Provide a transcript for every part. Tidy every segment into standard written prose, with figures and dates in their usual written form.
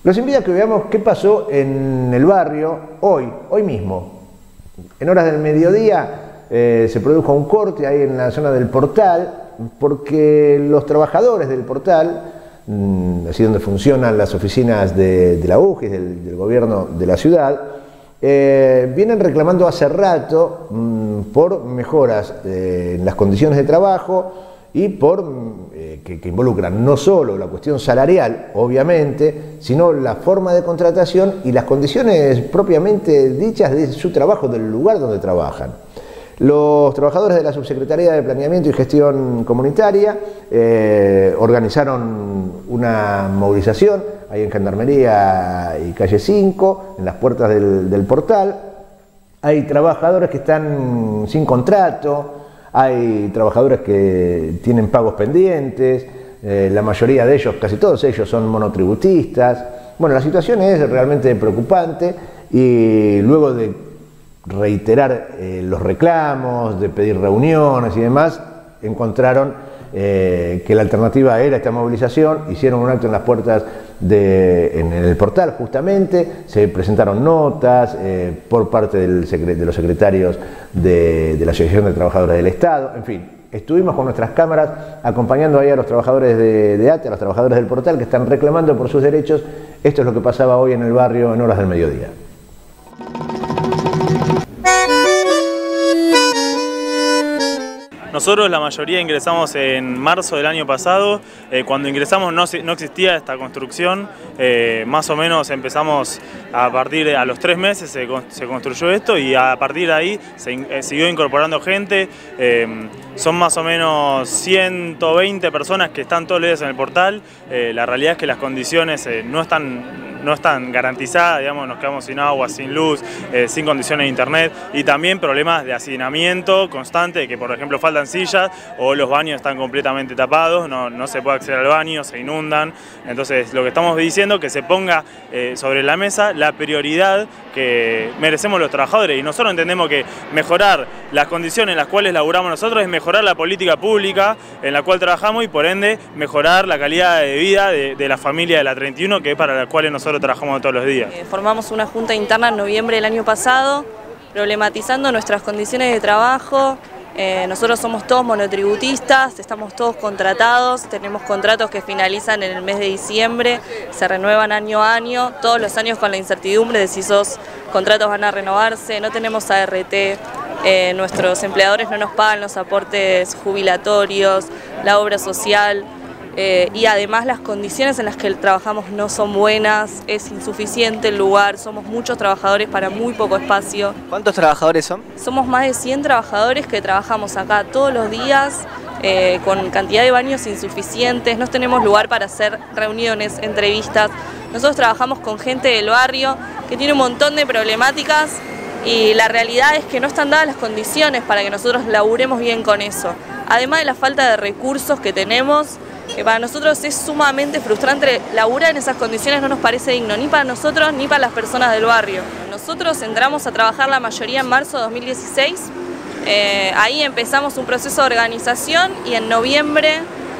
Los invito a que veamos qué pasó en el barrio hoy mismo. En horas del mediodía se produjo un corte ahí en la zona del Portal, porque los trabajadores del Portal, así donde funcionan las oficinas de la UGIS, del gobierno de la ciudad, vienen reclamando hace rato por mejoras en las condiciones de trabajo y que involucran no solo la cuestión salarial, obviamente, sino la forma de contratación y las condiciones propiamente dichas de su trabajo, del lugar donde trabajan. Los trabajadores de la Subsecretaría de Planeamiento y Gestión Comunitaria organizaron una movilización ahí en Gendarmería y Calle 5, en las puertas del Portal. Hay trabajadores que están sin contrato, hay trabajadores que tienen pagos pendientes, la mayoría de ellos, casi todos ellos, son monotributistas. Bueno, la situación es realmente preocupante y luego de reiterar los reclamos, de pedir reuniones y demás, encontraron que la alternativa era esta movilización, hicieron un acto en las puertas en el Portal justamente, se presentaron notas por parte de los secretarios de la Asociación de Trabajadores del Estado, en fin, estuvimos con nuestras cámaras acompañando ahí a los trabajadores de ATE, a los trabajadores del Portal que están reclamando por sus derechos. Esto es lo que pasaba hoy en el barrio en horas del mediodía. Nosotros la mayoría ingresamos en marzo del año pasado. Cuando ingresamos no existía esta construcción, más o menos empezamos a los 3 meses se construyó esto y a partir de ahí se siguió incorporando gente. Son más o menos 120 personas que están todos los días en el Portal. La realidad es que las condiciones no están garantizadas, digamos, nos quedamos sin agua, sin luz, sin condiciones de internet y también problemas de hacinamiento constante, que por ejemplo faltan sillas o los baños están completamente tapados, no se puede acceder al baño, se inundan. Entonces lo que estamos diciendo es que se ponga sobre la mesa la prioridad que merecemos los trabajadores y nosotros entendemos que mejorar las condiciones en las cuales laburamos nosotros es mejorar la política pública en la cual trabajamos y por ende mejorar la calidad de vida de la familia de la 31, que es para la cual nosotros trabajamos todos los días. Formamos una junta interna en noviembre del año pasado, problematizando nuestras condiciones de trabajo. Nosotros somos todos monotributistas, estamos todos contratados, tenemos contratos que finalizan en el mes de diciembre, se renuevan año a año, todos los años con la incertidumbre de si esos contratos van a renovarse, no tenemos ART, nuestros empleadores no nos pagan los aportes jubilatorios, la obra social. Y además las condiciones en las que trabajamos no son buenas, es insuficiente el lugar, somos muchos trabajadores para muy poco espacio. ¿Cuántos trabajadores son? Somos más de 100 trabajadores que trabajamos acá todos los días, con cantidad de baños insuficientes, no tenemos lugar para hacer reuniones, entrevistas. Nosotros trabajamos con gente del barrio que tiene un montón de problemáticas y la realidad es que no están dadas las condiciones para que nosotros laburemos bien con eso. Además de la falta de recursos que tenemos, que para nosotros es sumamente frustrante, laburar en esas condiciones no nos parece digno, ni para nosotros ni para las personas del barrio. Nosotros entramos a trabajar la mayoría en marzo de 2016, ahí empezamos un proceso de organización y en noviembre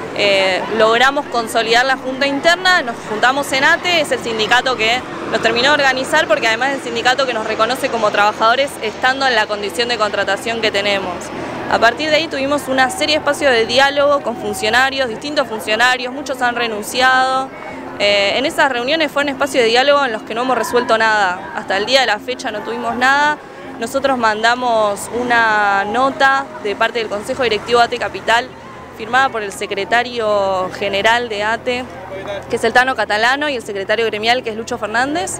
logramos consolidar la junta interna, nos juntamos en ATE, es el sindicato que nos terminó de organizar porque además es el sindicato que nos reconoce como trabajadores estando en la condición de contratación que tenemos. A partir de ahí tuvimos una serie de espacios de diálogo con funcionarios, distintos funcionarios, muchos han renunciado. En esas reuniones fueron espacios de diálogo en los que no hemos resuelto nada. Hasta el día de la fecha no tuvimos nada. Nosotros mandamos una nota de parte del Consejo Directivo ATE Capital, firmada por el secretario general de ATE, que es el Tano Catalano, y el secretario gremial, que es Lucho Fernández.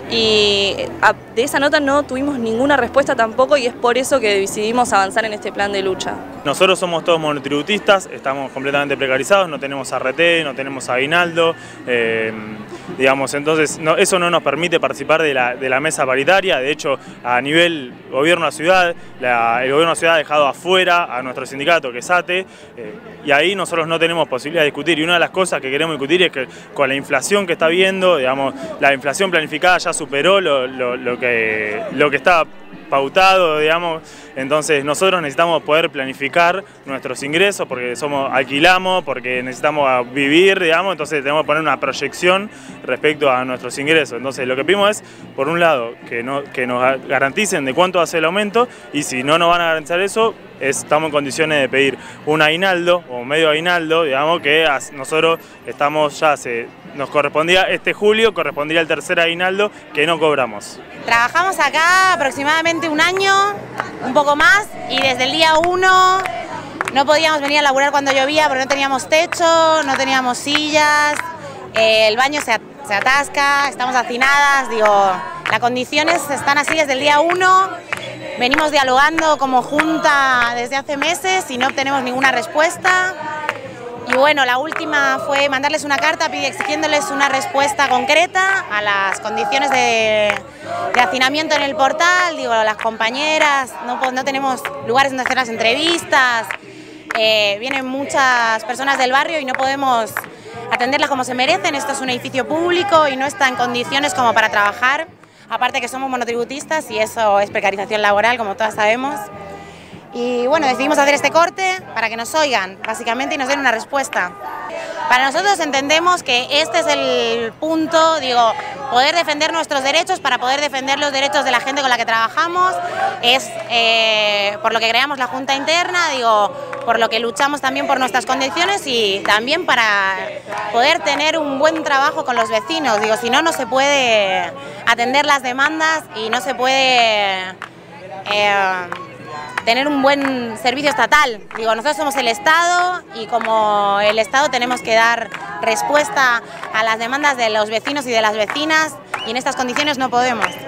Y de esa nota no tuvimos ninguna respuesta tampoco y es por eso que decidimos avanzar en este plan de lucha. Nosotros somos todos monotributistas, estamos completamente precarizados, no tenemos ART, no tenemos aguinaldo, digamos, entonces eso no nos permite participar de la mesa paritaria. De hecho, a nivel gobierno de la ciudad, el gobierno de la ciudad ha dejado afuera a nuestro sindicato, que es ATE, y ahí nosotros no tenemos posibilidad de discutir. Y una de las cosas que queremos discutir es que con la inflación que está habiendo, digamos, la inflación planificada ya superó lo que estaba pautado, digamos. Entonces nosotros necesitamos poder planificar nuestros ingresos porque alquilamos, porque necesitamos vivir, digamos, entonces tenemos que poner una proyección respecto a nuestros ingresos. Entonces lo que pedimos es, por un lado, que nos garanticen de cuánto va a ser el aumento, y si no nos van a garantizar eso, estamos en condiciones de pedir un aguinaldo o medio aguinaldo, digamos, que nosotros estamos nos correspondía este julio, correspondía el tercer aguinaldo que no cobramos. Trabajamos acá aproximadamente un año, un poco más, y desde el día 1 no podíamos venir a laburar cuando llovía porque no teníamos techo, no teníamos sillas, el baño se atasca, estamos hacinadas, digo, las condiciones están así desde el día 1, venimos dialogando como junta desde hace meses y no obtenemos ninguna respuesta. Y bueno, la última fue mandarles una carta exigiéndoles una respuesta concreta a las condiciones de hacinamiento en el portal. Digo, las compañeras, no tenemos lugares donde hacer las entrevistas, vienen muchas personas del barrio y no podemos atenderlas como se merecen. Esto es un edificio público y no está en condiciones como para trabajar, aparte que somos monotributistas y eso es precarización laboral, como todas sabemos. Y bueno, decidimos hacer este corte para que nos oigan, básicamente, y nos den una respuesta. Para nosotros entendemos que este es el punto, digo, poder defender nuestros derechos para poder defender los derechos de la gente con la que trabajamos, es por lo que creamos la Junta Interna, digo, por lo que luchamos también por nuestras condiciones y también para poder tener un buen trabajo con los vecinos. Digo, si no, no se puede atender las demandas y no se puede tener un buen servicio estatal. Digo, nosotros somos el Estado y como el Estado tenemos que dar respuesta a las demandas de los vecinos y de las vecinas y en estas condiciones no podemos.